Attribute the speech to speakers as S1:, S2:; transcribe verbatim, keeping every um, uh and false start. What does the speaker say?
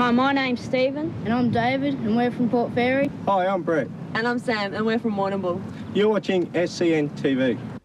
S1: Hi, my name's Stephen.
S2: And I'm David, and we're from Port Fairy.
S3: Hi, I'm Brett.
S4: And I'm Sam, and we're from Warrnambool.
S3: You're watching S C N T V.